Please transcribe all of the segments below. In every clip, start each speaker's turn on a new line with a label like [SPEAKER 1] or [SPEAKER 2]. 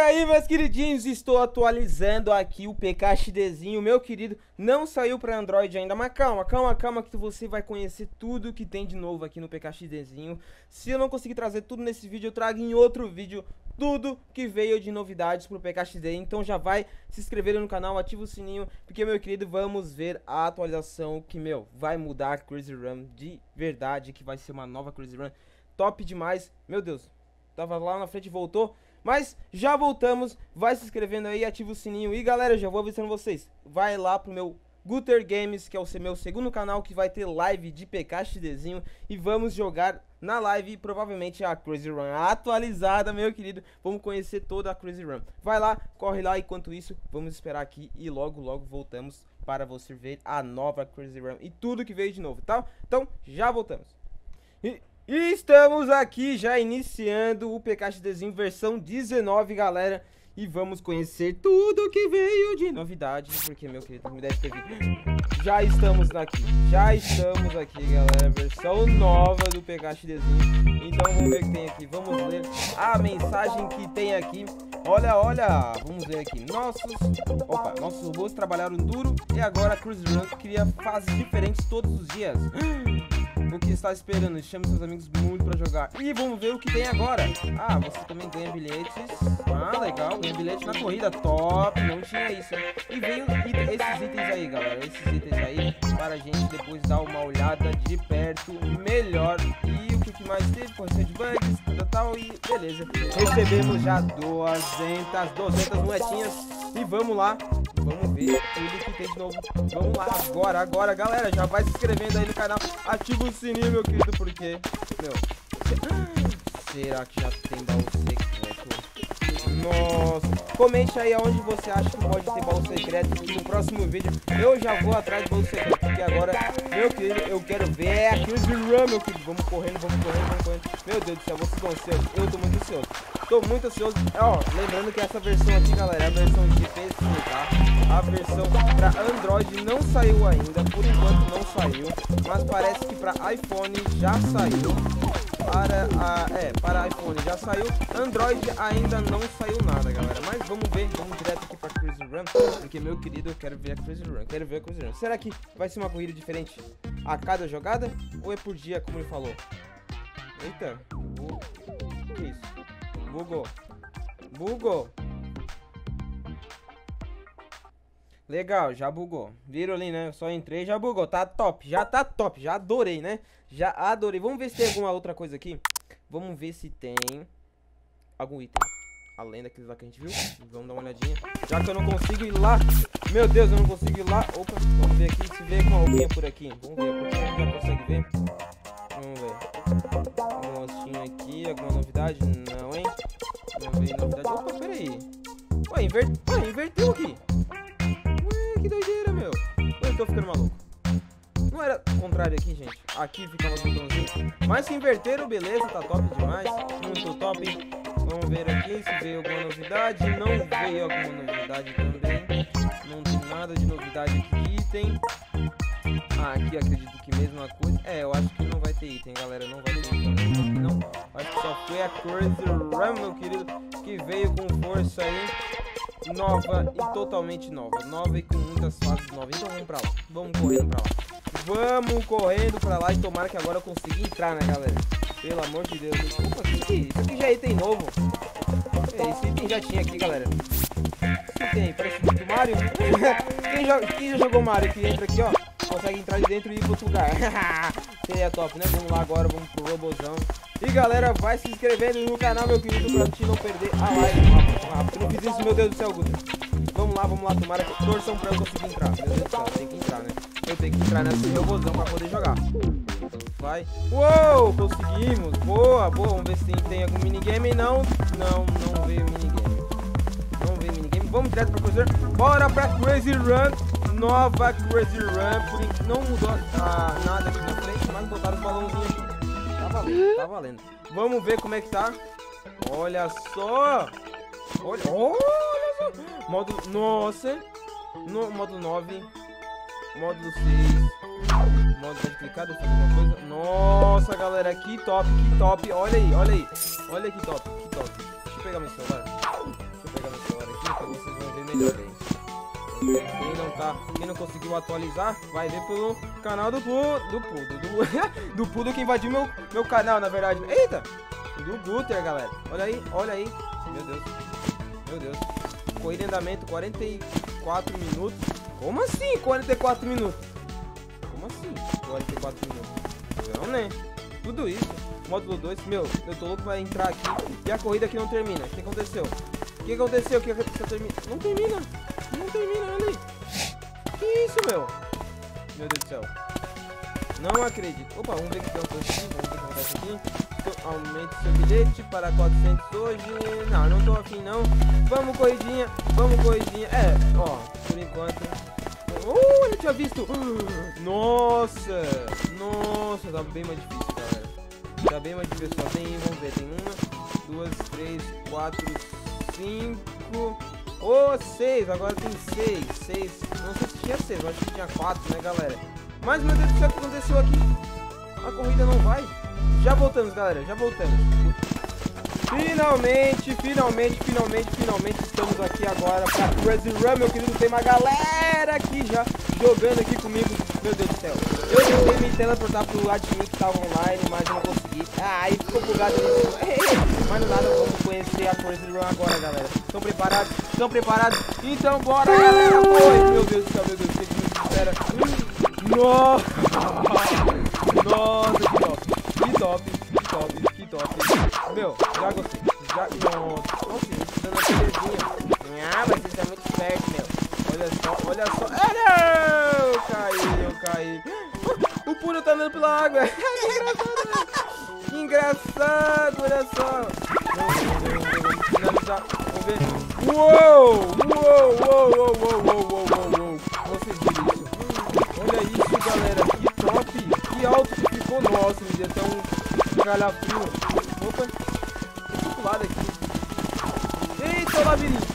[SPEAKER 1] aí, meus queridinhos, estou atualizando aqui o PKXDzinho, meu querido. Não saiu para Android ainda, mas calma que você vai conhecer tudo que tem de novo aqui no PKXDzinho. Se eu não conseguir trazer tudo nesse vídeo, eu trago em outro vídeo tudo que veio de novidades pro PKXD. Então já vai se inscrever no canal, ativa o sininho, porque, meu querido, vamos ver a atualização que, vai mudar a Crazy Run de verdade, que vai ser uma nova Crazy Run top demais. Meu Deus, tava lá na frente e voltou. Mas já voltamos, vai se inscrevendo aí, ativa o sininho. E galera, já vou avisando vocês, vai lá pro meu Guter Games, que é o meu segundo canal, que vai ter live de PKXDzinho. E vamos jogar na live, provavelmente, a Crazy Run atualizada, meu querido. Vamos conhecer toda a Crazy Run. Vai lá, corre lá, enquanto isso, vamos esperar aqui e logo voltamos para você ver a nova Crazy Run e tudo que veio de novo, tá? Então, já voltamos. E estamos aqui já iniciando o PKXDzinho versão 19, galera. E vamos conhecer tudo que veio de novidade, porque, meu querido, me deve ter vindo. Já estamos aqui, galera. Versão nova do PKXDzinho. Então vamos ver o que tem aqui. Vamos ler a mensagem que tem aqui. Olha, vamos ver aqui. Nossos robôs trabalharam duro e agora a Crazy Run cria fases diferentes todos os dias. O que está esperando? Chame seus amigos muito pra jogar. E vamos ver o que tem agora. Ah, você também ganha bilhetes. Ah, legal, ganha bilhete na corrida. Top, não tinha isso. E veio esses itens aí, galera. Esses itens aí, para a gente depois dar uma olhada de perto melhor. E o que mais teve? Correção de bugs, tal, e beleza. Recebemos já 200 moedinhas. E vamos lá. Vamos ver tudo que tem de novo. Vamos lá, agora, galera. Já vai se inscrevendo aí no canal. Ativa o sininho, meu querido, porque, será que já tem baú secreto? Nossa, comente aí aonde você acha que pode ter baú secreto. Que no próximo vídeo eu já vou atrás de baú secreto, porque agora, meu querido, eu quero ver a Crazy Run, meu querido. Vamos correndo. Meu Deus do céu, vocês estão ansiosos? Eu tô muito ansioso. Ó, lembrando que essa versão aqui, galera, é a versão de PC, tá? A versão para Android não saiu ainda, por enquanto não saiu, mas parece que para iPhone já saiu. Para iPhone já saiu, Android ainda não saiu nada, galera. Mas vamos direto aqui para Crazy Run, porque, meu querido, eu quero ver a Crazy Run, Será que vai ser uma corrida diferente a cada jogada ou é por dia, como ele falou? Eita, o que é isso? Bugou. Legal, já bugou. Viram ali, né? Eu só entrei e já bugou. Tá top, já adorei, né? Já adorei. Vamos ver se tem alguma outra coisa aqui. Vamos ver se tem algum item além daqueles lá que a gente viu. Vamos dar uma olhadinha. Já que eu não consigo ir lá. Meu Deus, eu não consigo ir lá. Opa, vamos ver aqui se vê alguma roupinha por aqui. Vamos ver, porque a gente já consegue ver. Vamos ver. Algum rostinho aqui, alguma novidade? Não, hein? Não veio novidade. Opa, peraí. Ué, inverteu aqui. Que doideira, meu. Eu tô ficando maluco. Não era o contrário aqui, gente. Aqui ficava o botãozinho. Mas se inverteram, beleza. Tá top demais. Muito top. Vamos ver aqui se veio alguma novidade. Não veio alguma novidade também. Não tem nada de novidade aqui de item. Aqui acredito que mesma coisa. Eu acho que não vai ter item, galera. Não vai ter item aqui, não. Acho que só foi a Crazy Run, meu querido, que veio com força aí. Nova e totalmente nova. Nova e com muitas fases novas. Então vamos pra lá. Vamos correndo pra lá. E tomara que agora eu consiga entrar, né, galera? Pelo amor de Deus. Opa, isso aqui já é item novo. Esse item já tinha aqui, galera. Esse item parece muito Mario. Quem já jogou Mario que entra aqui, ó, consegue entrar de dentro e ir pro outro lugar. Seria top, né? Vamos lá agora, vamos pro robôzão. E galera, vai se inscrevendo no canal, meu querido, pra gente não perder a live. Eu não fiz isso, meu Deus do céu, Guto. Vamos lá, tomara que torçam pra eu conseguir entrar. Meu Deus do céu, tem que entrar, né? Eu tenho que entrar nesse robôzão pra poder jogar. Vai. Uou, conseguimos. Boa. Vamos ver se tem algum minigame. Não veio minigame. Vamos direto pra Crazy Run. Bora pra Crazy Run. Nova Crazy Run. Não mudou nada aqui na frente, mas botaram os balãozinhos aqui. Tá valendo. Vamos ver como é que tá. Olha só. Olha só. Módulo, nossa. Módulo 9. Módulo 6. Módulo de clicar, deixa eu fazer uma coisa. Nossa, galera, que top. Olha aí. Olha que top. Deixa eu pegar meu celular. Ainda bem. Quem não conseguiu atualizar, vai ver pelo canal do Pudo que invadiu meu canal, na verdade. Eita! Do Guter, galera. Olha aí, olha aí. Meu Deus. Meu Deus. Corrida em andamento, 44 minutos. Como assim 44 minutos? Como assim 44 minutos? Não, né? Tudo isso. Módulo 2. Meu, eu tô louco pra entrar aqui e a corrida aqui não termina. O que aconteceu? O que aconteceu? O que aconteceu? Não termina. Não termina, olha aí. Que isso, meu? Meu Deus do céu. Não acredito. Opa, vamos ver o que acontece aqui. Vamos ver o que acontece aqui. Aumente seu bilhete para 400 hoje. Não, não tô afim não. Vamos, corridinha. Vamos, corridinha. É, ó, por enquanto. Eu tinha visto. Nossa. Nossa, tá bem mais difícil, galera. Tá bem mais difícil. Só tem, vamos ver, tem 1, 2, 3, 4, 5. Ô, 6, agora tem 6. Não sei se tinha 6, eu acho que tinha 4, né, galera? Mas, meu Deus do céu, o que aconteceu aqui? A corrida não vai. Já voltamos, galera, já voltamos. Finalmente estamos aqui agora pra Crazy Run, meu querido. Tem uma galera aqui já jogando aqui comigo. Meu Deus do céu. Eu tentei me teleportar pro admin que tava online, mas eu não consegui. Aí ficou bugado. Mas não nada, vamos conhecer a Crazy Run agora, galera. Estão preparados? Estão preparados? Então bora, galera. Foi. Meu Deus do céu, meu Deus do céu. Espera. Nossa, que top. Meu, já gostei. Nossa, isso dando aqui desenho. Mas isso é muito esperto, meu. Olha só. Não! Eu caí. O Pudo tá andando pela água. Que engraçado, olha só. Vamos finalizar. Vamos ver. Uou! Vocês viram isso? Olha isso, galera. Que top. Que alto que ficou. Nossa, me deu até um calafrio. Opa. Deixa eu pular daqui. Eita, o labirinto.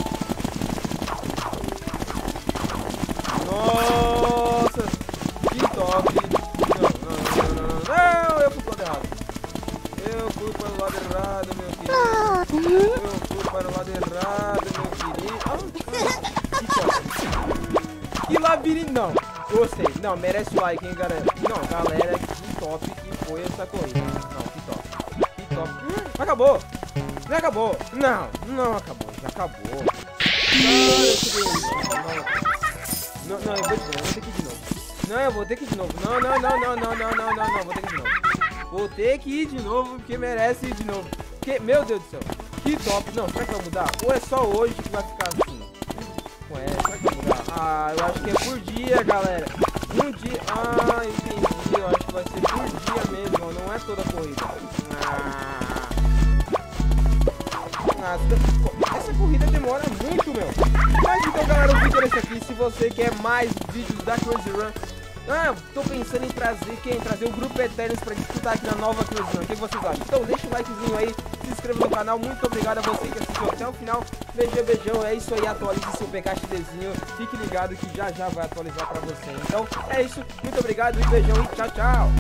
[SPEAKER 1] Nossa. Que top. Não, eu fui pro lado errado. Eu fui para o lado errado, meu querido. Que labirinto, não. Gostei. Não, merece o like, hein, galera. Não, galera, que top que foi essa corrida. Não, que top. Acabou. Já acabou. Não acabou. Já acabou. Não, eu vou ter que ir de novo. Não, eu vou ter que ir de novo. Não, vou ter que ir de novo, porque merece ir de novo. Porque, meu Deus do céu. Que top. Não, será que vai mudar? Ou é só hoje que vai ficar assim? Ué, será que vai mudar? Ah, eu acho que é por dia, galera. Um dia. Ah, entendi. Eu acho que vai ser por dia mesmo. Não é toda a corrida. Essa corrida demora muito, meu. Mas então, galera, o vídeo é esse aqui. Se você quer mais vídeos da Crazy Run, tô pensando em trazer o grupo Eternos pra disputar aqui na nova Crazy Run. O que vocês acham? Então deixa o likezinho aí, se inscreva no canal. Muito obrigado a você que assistiu até o final. Beijão, é isso aí. Atualize seu PKXDzinho. Fique ligado que já vai atualizar pra você. Então é isso, muito obrigado e beijão e tchau.